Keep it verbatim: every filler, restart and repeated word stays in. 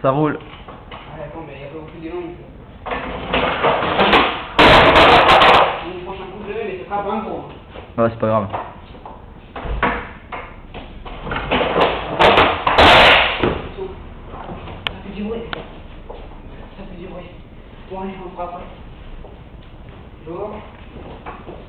Ça roule. Ah, attends, mais il n'y a pas beaucoup d'élan. Mon prochain coup de levée, mais ce sera pas un gros. Ouais, c'est pas grave. Ça fait du bruit. Ça fait du bruit. Bon, allez, on fera après. Lourd.